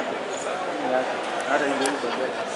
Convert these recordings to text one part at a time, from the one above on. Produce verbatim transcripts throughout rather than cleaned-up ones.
Hata hivyo hivyo.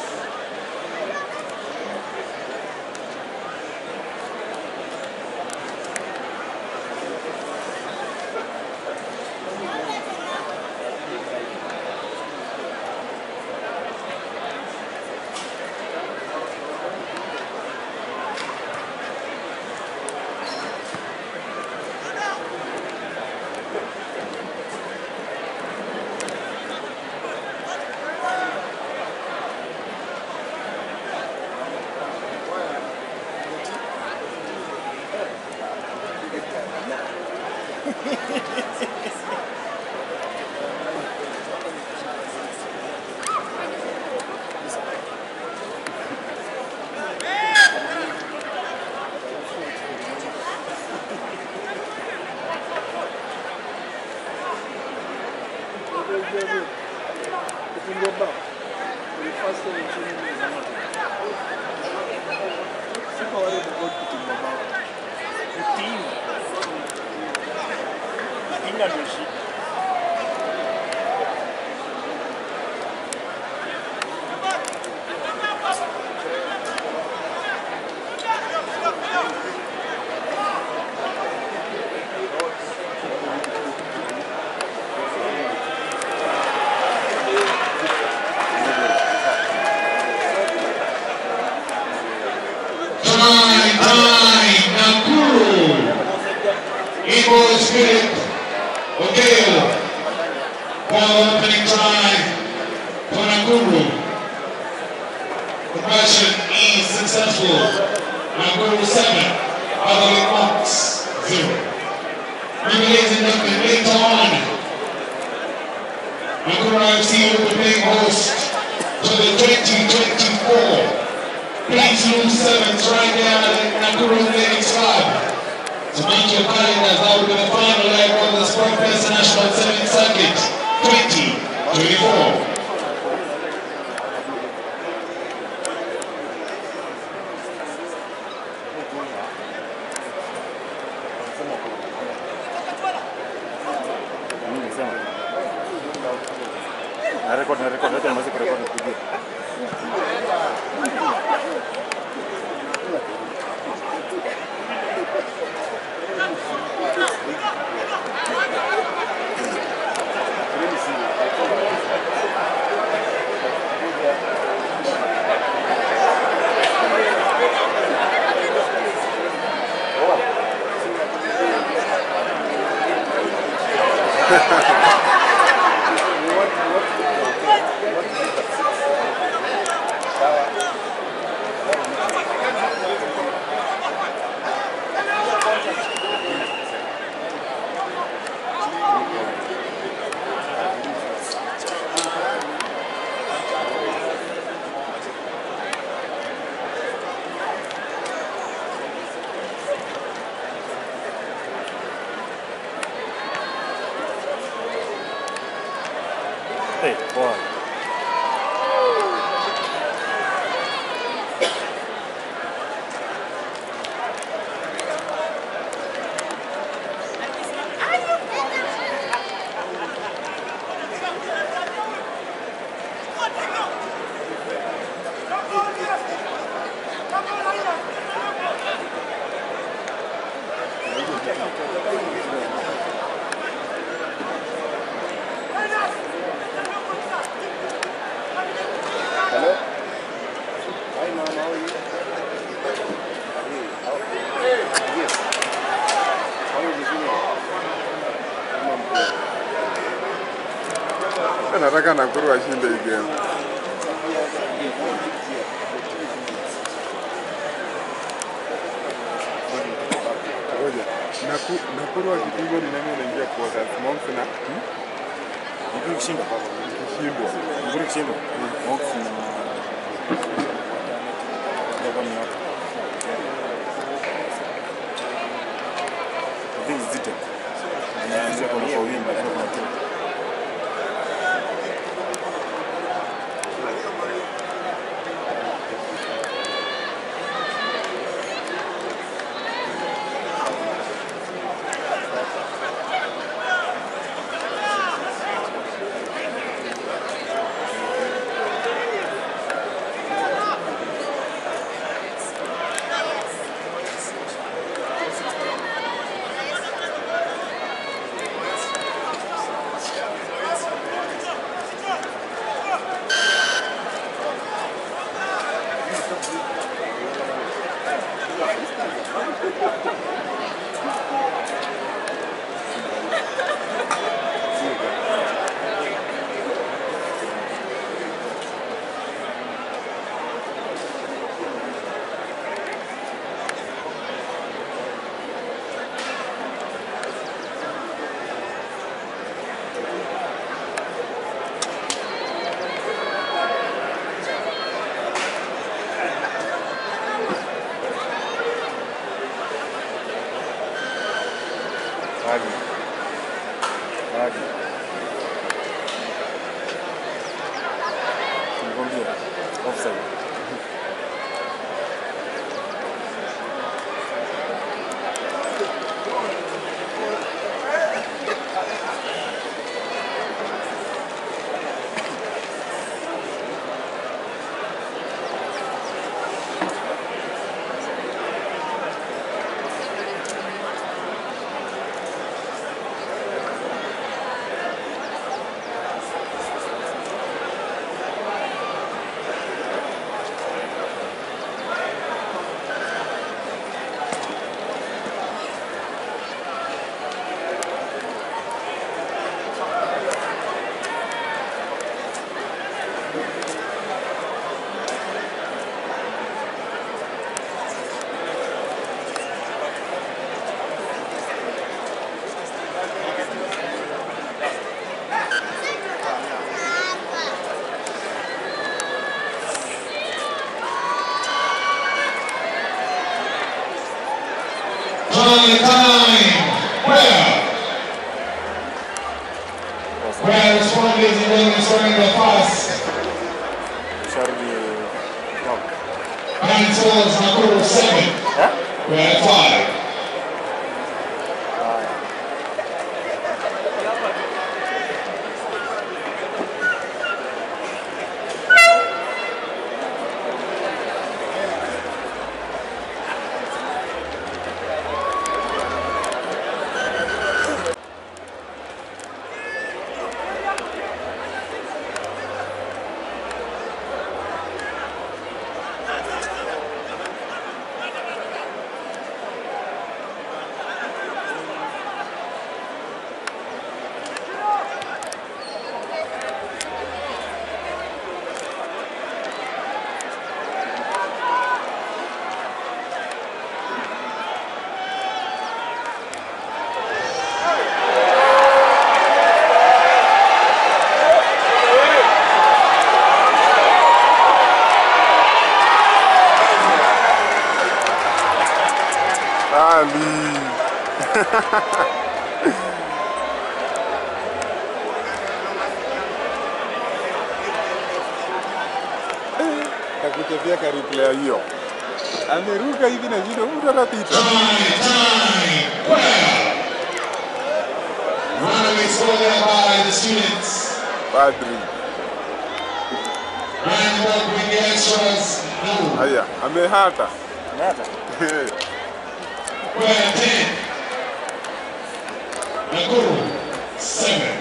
Nataka Nakuru ashinde hii game. Ngoja. Nakuru Nakuru akipigwa ni nani anaingia kwa quarters? Monks na Nakuru kushinda. Kushindwa. Nakuru kushinda. Monks na Ndio ni hapo. This is it. Na sio kwa wingi bali kwa timu. ladies and gentlemen, starting the fast. Nine souls, Nakuru seven. Huh? We're at five. Nakutefia ka replay hiyo. Ameruka hivi na jino mtu atapita. Runaway score there by the students. Badri. Ryan Bob with the extras. No. Haya, amehata. Amehata. We're at ten. Nakuru seven.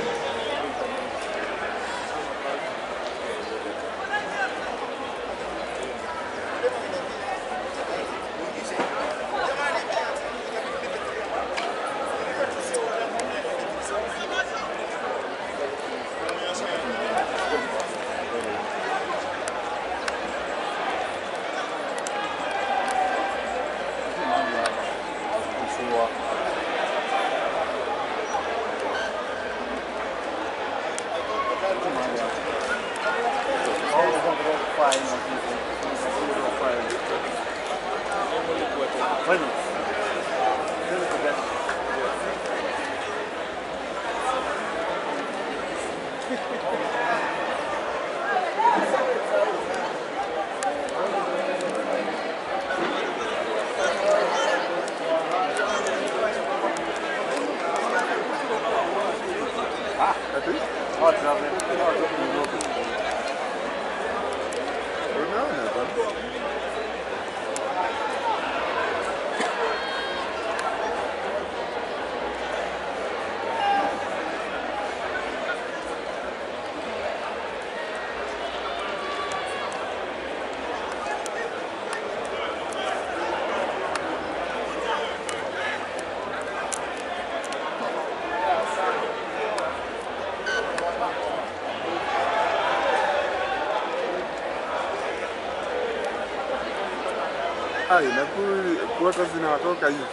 Ai, na kuota zinawatoka hivi.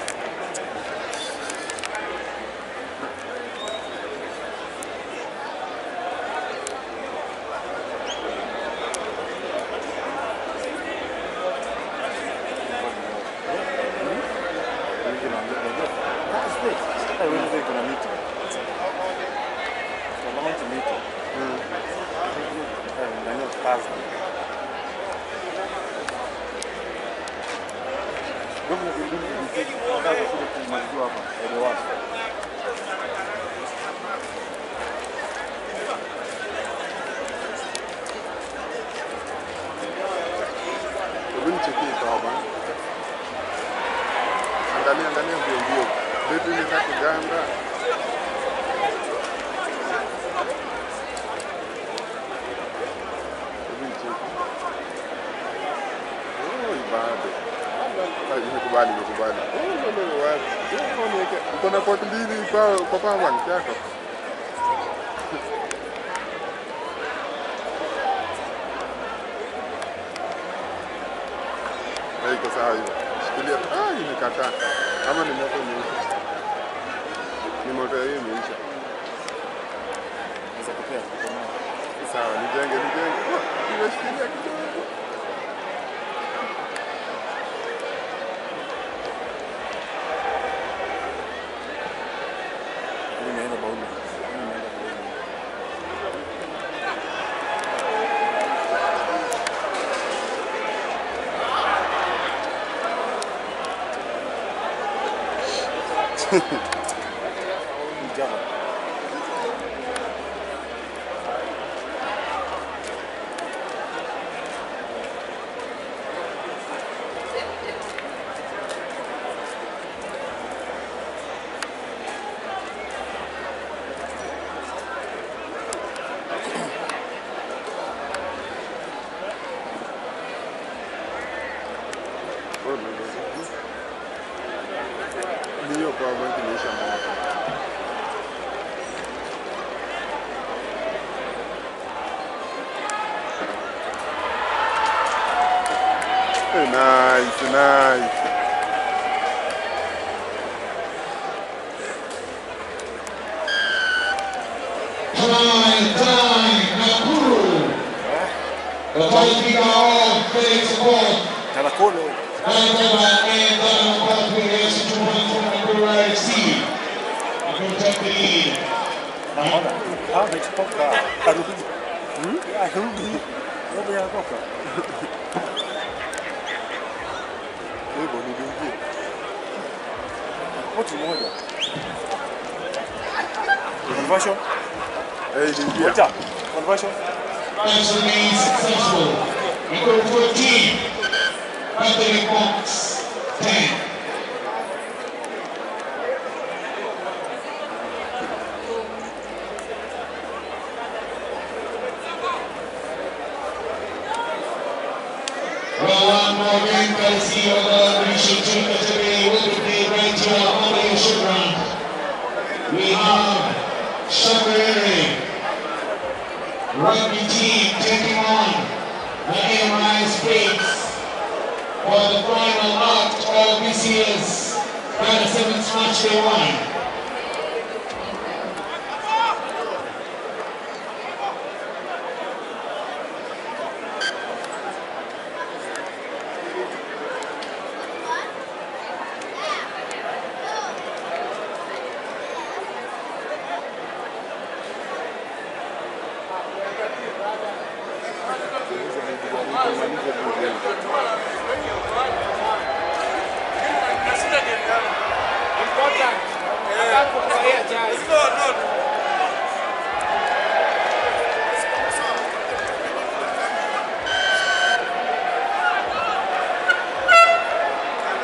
Angalia angalia mbio mbio. Vitu ni za kuganda. Oh, ibada. Ai, nimekubali nimekubali. Oh, ndio wapi? Uko na pot mbili kwa kwa power bank yako. Haiko sawa hiyo. Shikilia. Ah, imekataa. Kama ni moto imeisha. Ni moto hiyo imeisha. Naweza kupea kutoa. Sawa, nijenge nijenge. Nimeshikilia kidogo. Nimeenda bauli. Nimeenda bauli. Java. Ndio kwa banki nisha moto. Hey, nice, nice. Time, time, Nakuru. The first speaker of Felix Sport. Tarakolo. And then about to race two points from Nakuru I F C. Nakuru take the lead. Naona. Ah, mechipoka. Arudi. Hmm? Arudi. Robo ya poka. Hivyo ni dingi. Poti moja. Conversion. Eh, dingi. Moja. Conversion. Runs remain successful. Nakuru fourteen. Anthony Fox ten. Well, one more game courtesy of the British Chamber today will be played right here on the Ocean Ground. We have Shabriri rugby team taking on the A M I Spades for the final act of this year's Final Sevens Match Day One.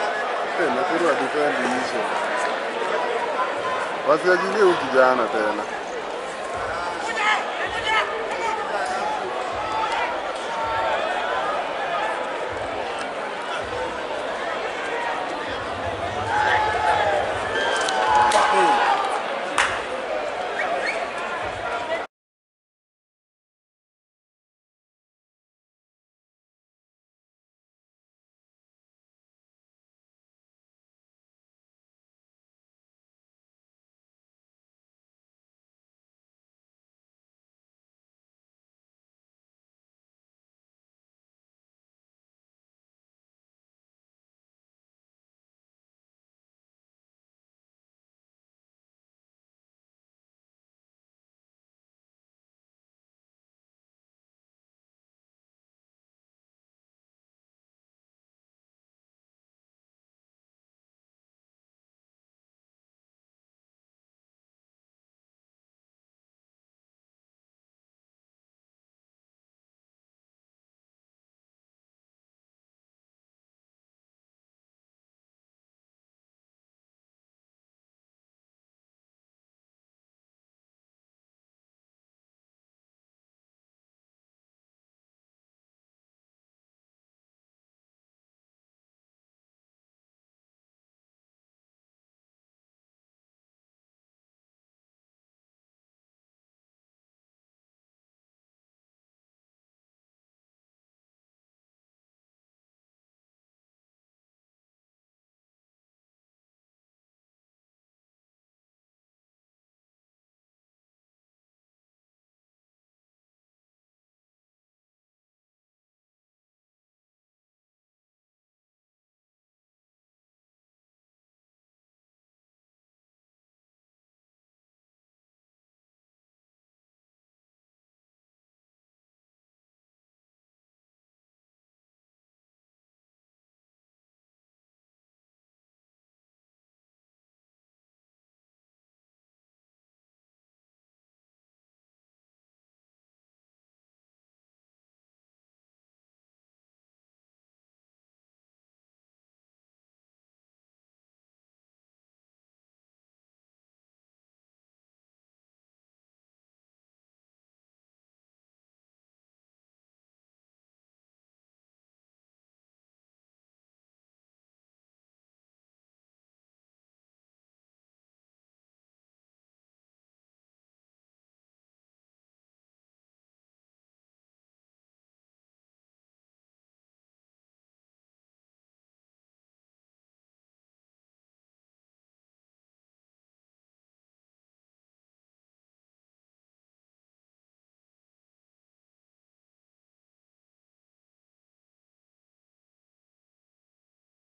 Nakuru defend hizo. Wasiajilie ukijana tena.